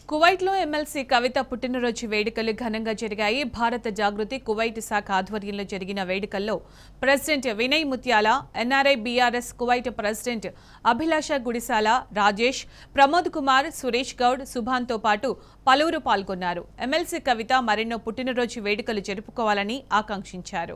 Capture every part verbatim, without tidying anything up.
కువైట్లో ఎమ్మెల్సీ కవిత పుట్టినరోజు వేడుకలు ఘనంగా జరిగాయి. భారత జాగృతి కువైట్ శాఖ ఆధ్వర్యంలో జరిగిన వేడుకల్లో president Vinay Muthyala, NRI BRS Kuwait president Abhilasha Gudisala, Rajesh, Pramod Kumar, Suresh Goud, సుభాన్తో పాటు పలువురు పాల్గొన్నారు. ఎమ్మెల్సీ కవిత మరెన్నో పుట్టినరోజు వేడుకలు జరుపుకోవాలని ఆకాంక్షించారు.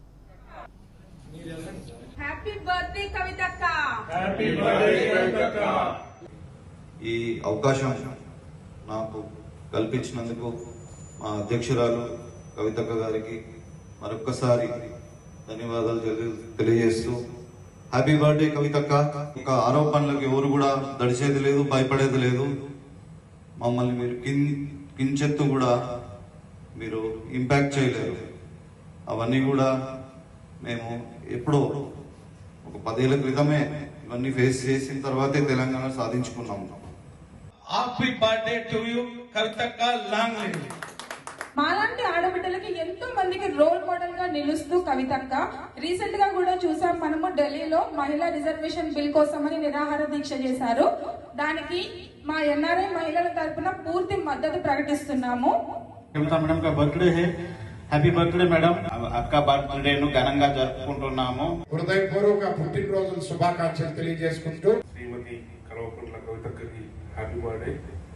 హ్యాపీ బర్త్డే కవితక్క. హ్యాపీ బర్త్డే కవితక్క. ఈ అవకాశం నాకు కల్పించినందుకు మా అధ్యక్షురాలు కవితక్క గారికి మరొక్కసారి ధన్యవాదాలు తెలియజేస్తూ హ్యాపీ బర్త్డే కవితక్క. ఒక ఆరోపణలకు ఎవరు కూడా దడిచేది లేదు, భయపడేది లేదు. మమ్మల్ని మీరు కిన్ కించెత్తు కూడా మీరు ఇంపాక్ట్ చేయలేరు. అవన్నీ కూడా మేము ఎప్పుడో ఒక పదేళ్ల క్రితమే ఇవన్నీ ఫేస్ చేసిన తర్వాతే తెలంగాణ సాధించుకున్నాము. హ్యాపీ బర్త్డే టు యు కవితక్క. Long live. మాలాంటి ఆడబిడ్డలకి ఎంతో మందికి రోల్ మోడల్ గా నిలుస్తూ కవితక్క. రీసెంట్ గా కూడా చూసాం మనము, ఢిల్లీలో మహిళా రిజర్వేషన్ బిల్ కోసమని నిరాహార దీక్ష చేశారు. దానికి మా ఎన్ఆర్ఐ మహిళల తరపున పూర్తి మద్దతు ప్రకటిస్తున్నాము. కవిత మేడం కా బర్త్డే హై. Happy birthday madam. అక్క బర్త్డే ను ఘనంగా జరుపుకుంటున్నాము. హృదయపూర్వక పుట్టినరోజు శుభాకాంక్షలు తెలియజేసుకుంటూ శ్రీమతి కల్వకుంట్ల కవితక్కకి హ్యాపీ బర్త్డే.